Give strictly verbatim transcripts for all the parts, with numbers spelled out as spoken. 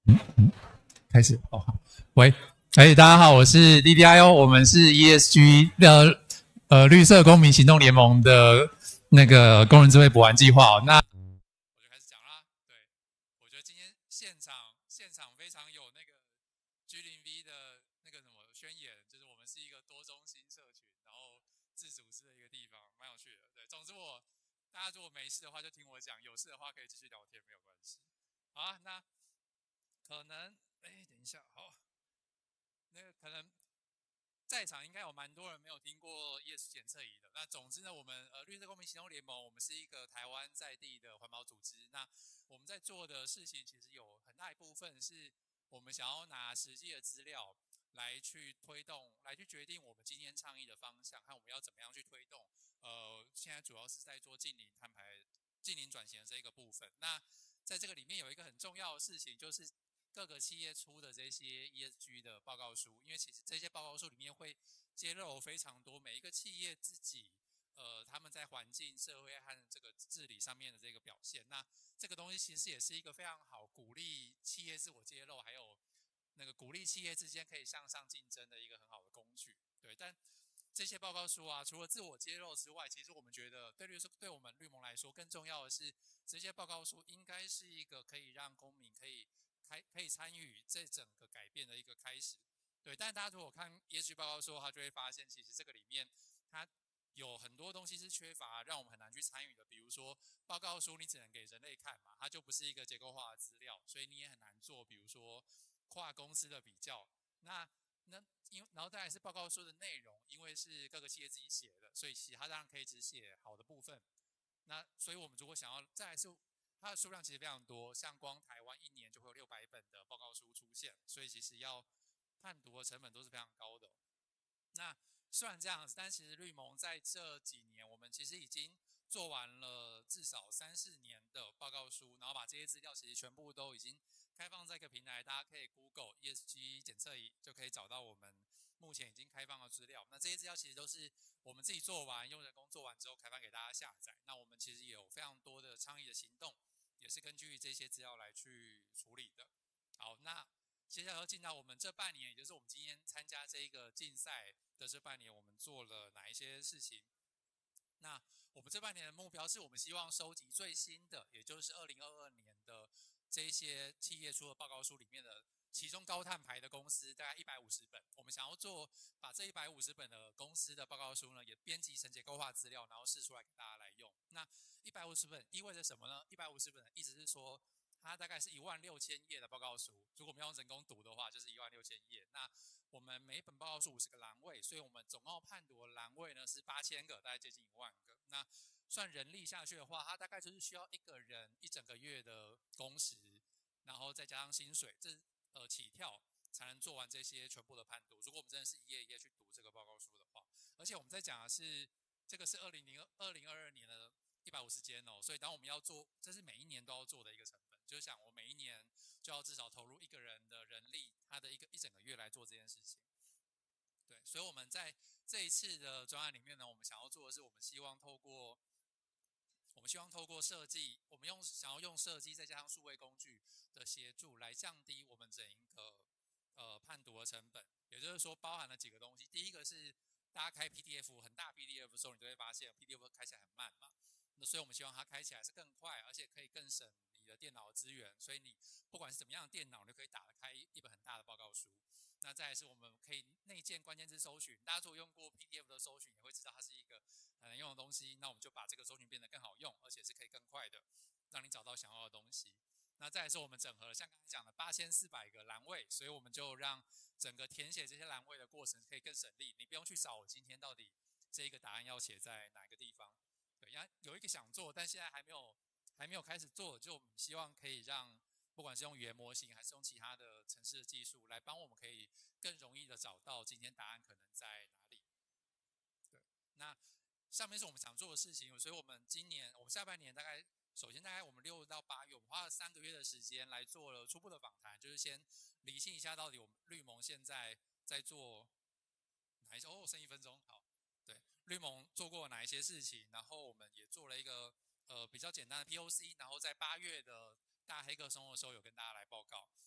嗯嗯，开始哦，好，喂，哎，大家好，我是 D D I O，我们是 E S G 呃呃绿色公民行动联盟的那个工人智慧补完计划哦。那我就开始讲啦。对，我觉得今天现场现场非常有那个 G 零 V 的那个什么宣言，就是我们是一个多中心社群，然后自组织的一个地方，蛮有趣的。对，总之我大家如果没事的话就听我讲，有事的话可以继续聊天，没有关系。好啊，那可能哎，等一下，好，那个可能在场应该有蛮多人没有听过 E S G 检测仪的。那总之呢，我们呃绿色公民行动联盟，我们是一个台湾在地的环保组织。那我们在做的事情，其实有很大一部分是我们想要拿实际的资料来去推动，来去决定我们今天倡议的方向，和我们要怎么样去推动。呃，现在主要是在做近零碳排、近零转型的这一个部分。那在这个里面有一个很重要的事情，就是各个企业出的这些 E S G 的报告书，因为其实这些报告书里面会揭露非常多每一个企业自己，呃，他们在环境、社会和这个治理上面的这个表现。那这个东西其实也是一个非常好鼓励企业自我揭露，还有那个鼓励企业之间可以向上竞争的一个很好的工具。对，但这些报告书啊，除了自我揭露之外，其实我们觉得对绿对我们绿盟来说，更重要的是这些报告书应该是一个可以让公民可以开可以参与这整个改变的一个开始。对，但大家如果看 E S G 报告书，他就会发现，其实这个里面它有很多东西是缺乏，让我们很难去参与的。比如说，报告书你只能给人类看嘛，它就不是一个结构化的资料，所以你也很难做，比如说跨公司的比较。那那因然后再来是报告书的内容，因为是各个企业自己写的，所以其他当然可以只写好的部分。那所以我们如果想要再来是它的数量其实非常多，像光台湾一年就会有六百本的报告书出现，所以其实要判读的成本都是非常高的。那虽然这样子，但其实绿盟在这几年，我们其实已经做完了至少三四年的报告书，然后把这些资料其实全部都已经开放在一个平台，大家可以 Google E S G 检测仪就可以找到我们目前已经开放的资料。那这些资料其实都是我们自己做完，用人工做完之后开放给大家下载。那我们其实也有非常多的倡议的行动，也是根据这些资料来去处理的。好，那接下来要进到我们这半年，也就是我们今天参加这一个竞赛的这半年，我们做了哪一些事情？那我们这半年的目标是我们希望收集最新的，也就是二零二二年的这一些企业出的报告书里面的其中高碳排的公司，大概一百五十本。我们想要做把这一百五十本的公司的报告书呢，也编辑成结构化资料，然后试出来给大家来用。那一百五十本意味着什么呢？一百五十本的意思是说，它大概是一万六千页的报告书，如果我们要用人工读的话，就是一万六千页。那我们每一本报告书五十个栏位，所以我们总共判读的栏位呢是八千个，大概接近一万个。那算人力下去的话，它大概就是需要一个人一整个月的工时，然后再加上薪水，这呃起跳才能做完这些全部的判读。如果我们真的是一页一页去读这个报告书的话，而且我们在讲的是这个是二零零二零二二年的一百五十间哦，所以当我们要做，这是每一年都要做的一个成本，就是想我每一年就要至少投入一个人的人力，他的一个一整个月来做这件事情。对，所以我们在这一次的专案里面呢，我们想要做的是，我们希望透过我们希望透过设计，我们用想要用设计再加上数位工具的协助，来降低我们整一个呃判读的成本。也就是说，包含了几个东西。第一个是大家开 P D F 很大 P D F 的时候，你就会发现 P D F 开起来很慢嘛。那所以我们希望它开起来是更快，而且可以更省你的电脑的资源。所以你不管是怎么样的电脑，你就可以打开一本很大的报告书。那再来是我们可以内建关键字搜寻，大家如果用过 P D F 的搜寻，也会知道它是一个很难用的东西。那我们就把这个搜寻变得更好用，而且是可以更快的，让你找到想要的东西。那再来是我们整合了像刚才讲的八千四百个栏位，所以我们就让整个填写这些栏位的过程可以更省力，你不用去找我今天到底这一个答案要写在哪个地方。对，有一个想做，但现在还没有还没有开始做，就我们希望可以让不管是用语言模型还是用其他的程式的技术来帮我们可以更容易的找到今天答案可能在哪里。对，那上面是我们想做的事情，所以我们今年我们下半年大概首先大概我们六到八月，我们花了三个月的时间来做了初步的访谈，就是先理清一下到底我们绿盟现在在做哪一些。哦，剩一分钟，好，对，绿盟做过哪一些事情，然后我们也做了一个呃比较简单的 P O C， 然后在八月的大黑客松的时候有跟大家来报告。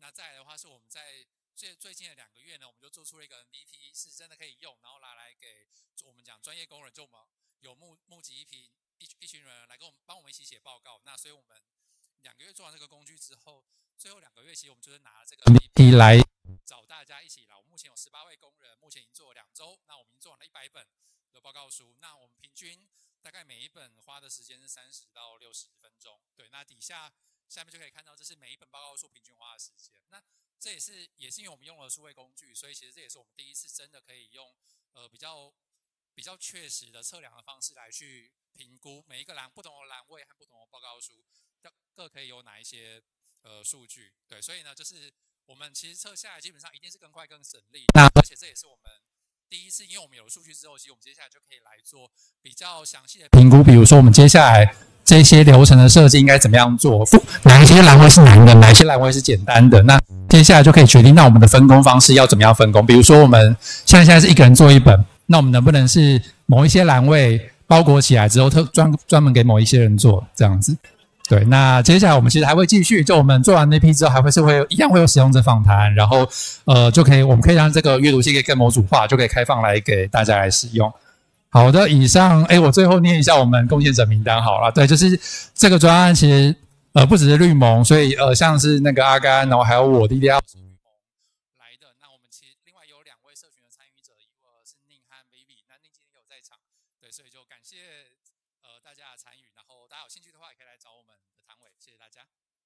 那再来的话是我们在最最近的两个月呢，我们就做出了一个 N D T 是真的可以用，然后拿来给我们讲专业工人，就我们有募募集一批一一群人来跟我们帮我们一起写报告。那所以我们两个月做完这个工具之后，最后两个月其实我们就是拿这个 N D T 来找大家一起来。我们目前有十八位工人，目前已经做了两周，那我们已经做完了一百本的报告书。那我们平均大概每一本花的时间是三十到六十分钟。对，那底下下面就可以看到，这是每一本报告书平均花的时间。那这也是也是因为我们用了数位工具，所以其实这也是我们第一次真的可以用呃比较比较确实的测量的方式来去评估每一个栏不同的栏位和不同的报告书各可以有哪一些呃数据。对，所以呢，就是我们其实测下来基本上一定是更快更省力。那而且这也是我们第一次，因为我们有了数据之后，其实我们接下来就可以来做比较详细的评估。比如说，我们接下来这些流程的设计应该怎么样做？哪一些栏位是难的，哪一些栏位是简单的？那接下来就可以决定，那我们的分工方式要怎么样分工？比如说，我们现在现在是一个人做一本，那我们能不能是某一些栏位包裹起来之后，特专专门给某一些人做这样子？对，那接下来我们其实还会继续，就我们做完那批之后，还会是会一样会有使用者访谈，然后呃就可以，我们可以让这个阅读器可以更模组化，就可以开放来给大家来使用。好的，以上，哎，我最后念一下我们贡献者名单好了。对，就是这个专案其实呃不只是绿盟，所以呃像是那个阿甘，然后还有我弟弟是绿盟来的。那我们其实另外有两位社群的参与者，一个是宁和 Baby， 那宁今天有在场，对，所以就感谢呃大家的参与，然后大家有兴趣的话也可以来找我们的摊位，谢谢大家。